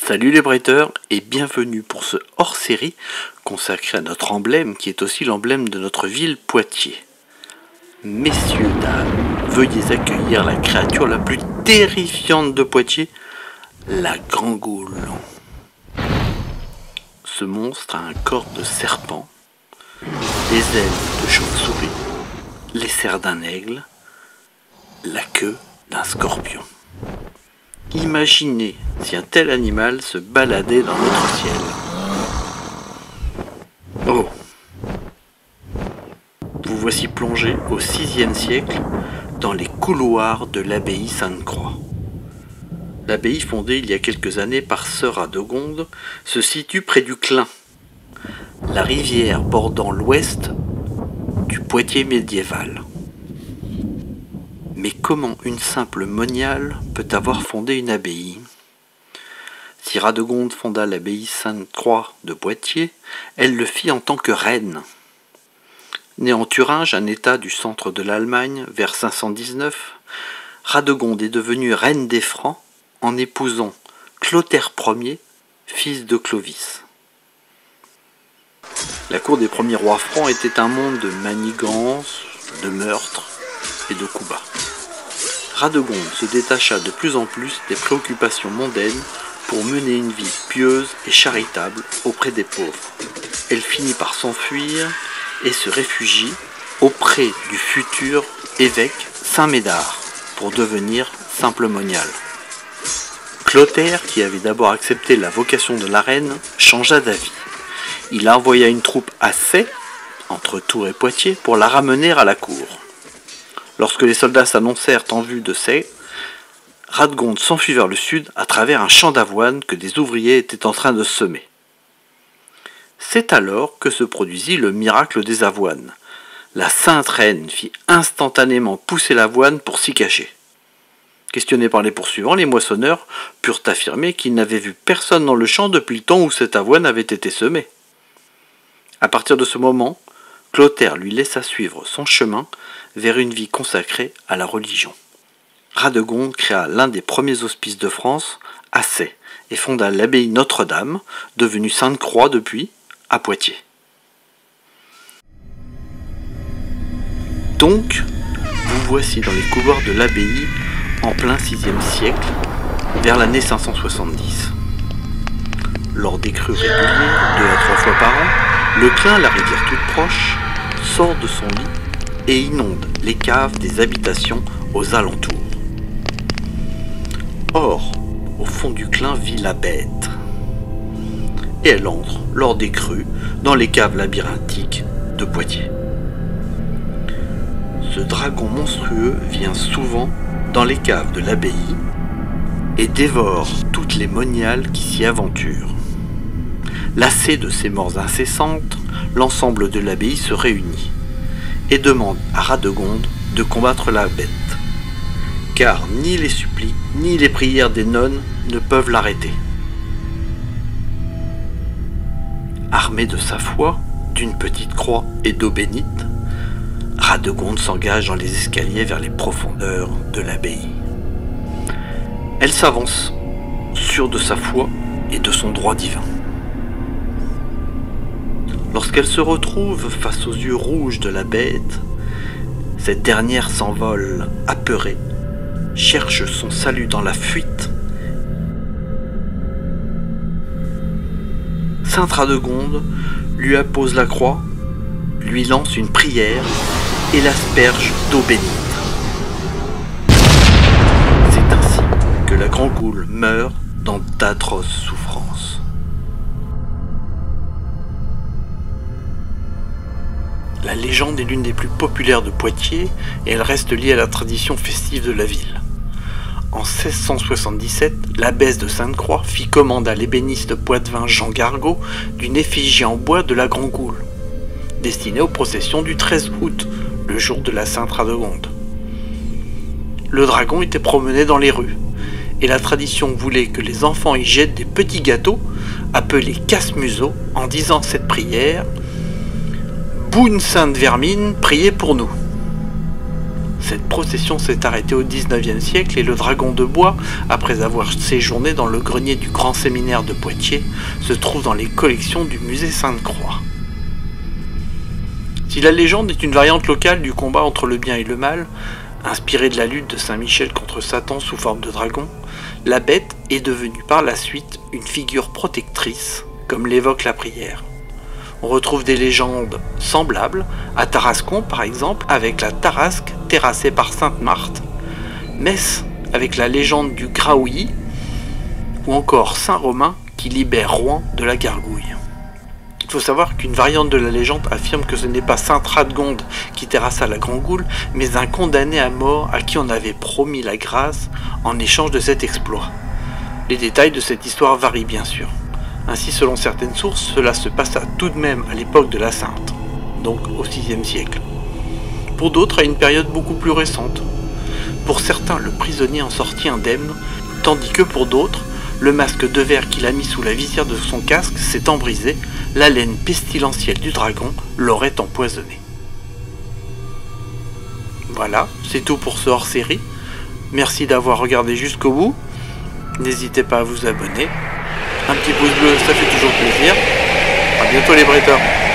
Salut les bretteurs et bienvenue pour ce hors-série consacré à notre emblème qui est aussi l'emblème de notre ville Poitiers. Messieurs, dames, veuillez accueillir la créature la plus terrifiante de Poitiers, la Grand-Goule. Ce monstre a un corps de serpent, les ailes de chauve-souris, les serres d'un aigle, la queue d'un scorpion. Imaginez si un tel animal se baladait dans notre ciel. Oh! Vous voici plongé au VIe siècle dans les couloirs de l'abbaye Sainte-Croix. L'abbaye fondée il y a quelques années par sœur Radegonde se situe près du Clin, la rivière bordant l'ouest du Poitiers médiéval. Mais comment une simple moniale peut avoir fondé une abbaye? Si Radegonde fonda l'abbaye Sainte-Croix de Poitiers, elle le fit en tant que reine. Née en Thuringe, un état du centre de l'Allemagne, vers 519, Radegonde est devenue reine des Francs en épousant Clotaire Ier, fils de Clovis. La cour des premiers rois francs était un monde de manigances, de meurtres et de coups bas. Radegonde se détacha de plus en plus des préoccupations mondaines pour mener une vie pieuse et charitable auprès des pauvres. Elle finit par s'enfuir et se réfugie auprès du futur évêque Saint Médard pour devenir simple moniale. Clotaire, qui avait d'abord accepté la vocation de la reine, changea d'avis. Il envoya une troupe à Sey, entre Tours et Poitiers, pour la ramener à la cour. Lorsque les soldats s'annoncèrent en vue de Sey, Radegonde s'enfuit vers le sud à travers un champ d'avoine que des ouvriers étaient en train de semer. C'est alors que se produisit le miracle des avoines. La sainte reine fit instantanément pousser l'avoine pour s'y cacher. Questionnés par les poursuivants, les moissonneurs purent affirmer qu'ils n'avaient vu personne dans le champ depuis le temps où cette avoine avait été semée. À partir de ce moment, Clotaire lui laissa suivre son chemin vers une vie consacrée à la religion. Radegonde créa l'un des premiers hospices de France, à Sey, et fonda l'abbaye Notre-Dame, devenue Sainte-Croix depuis, à Poitiers. Donc, vous voici dans les couloirs de l'abbaye en plein VIe siècle, vers l'année 570. Lors des crues régulières, 2 à 3 fois par an, le Clin, la rivière toute proche, sort de son lit et inonde les caves des habitations aux alentours. Or, au fond du Clin vit la bête. Et elle entre, lors des crues, dans les caves labyrinthiques de Poitiers. Ce dragon monstrueux vient souvent dans les caves de l'abbaye et dévore toutes les moniales qui s'y aventurent. Lassé de ces morts incessantes, l'ensemble de l'abbaye se réunit et demande à Radegonde de combattre la bête, car ni les supplies ni les prières des nonnes ne peuvent l'arrêter. Armé de sa foi, d'une petite croix et d'eau bénite, Radegonde s'engage dans les escaliers vers les profondeurs de l'abbaye. Elle s'avance, sûre de sa foi et de son droit divin. Lorsqu'elle se retrouve face aux yeux rouges de la bête, cette dernière s'envole apeurée, cherche son salut dans la fuite. Sainte Radegonde lui appose la croix, lui lance une prière et l'asperge d'eau bénite. C'est ainsi que la Grand-Goule meurt dans d'atroces souffrances. La légende est l'une des plus populaires de Poitiers et elle reste liée à la tradition festive de la ville. En 1677, l'abbesse de Sainte-Croix fit commande à l'ébéniste poitevin Jean Gargot d'une effigie en bois de la Grand-Goule, destinée aux processions du 13 août, le jour de la Sainte Radegonde. Le dragon était promené dans les rues, et la tradition voulait que les enfants y jettent des petits gâteaux, appelés casse-museaux, en disant cette prière: « Boune Sainte Vermine, priez pour nous ». Cette procession s'est arrêtée au XIXe siècle et le dragon de bois, après avoir séjourné dans le grenier du Grand Séminaire de Poitiers, se trouve dans les collections du musée Sainte-Croix. Si la légende est une variante locale du combat entre le bien et le mal, inspirée de la lutte de Saint Michel contre Satan sous forme de dragon, la bête est devenue par la suite une figure protectrice, comme l'évoque la prière. On retrouve des légendes semblables, à Tarascon par exemple, avec la Tarasque terrassée par Sainte Marthe, Metz avec la légende du Graouilly, ou encore Saint-Romain qui libère Rouen de la gargouille. Il faut savoir qu'une variante de la légende affirme que ce n'est pas Sainte Radegonde qui terrassa la Grand Goule, mais un condamné à mort à qui on avait promis la grâce en échange de cet exploit. Les détails de cette histoire varient bien sûr. Ainsi, selon certaines sources, cela se passa tout de même à l'époque de la Sainte, donc au VIe siècle. Pour d'autres, à une période beaucoup plus récente. Pour certains, le prisonnier en sortit indemne, tandis que pour d'autres, le masque de verre qu'il a mis sous la visière de son casque s'étant brisé, la laine pestilentielle du dragon l'aurait empoisonné. Voilà, c'est tout pour ce hors-série. Merci d'avoir regardé jusqu'au bout. N'hésitez pas à vous abonner. Un petit pouce bleu, ça fait toujours plaisir. À bientôt les bretteurs.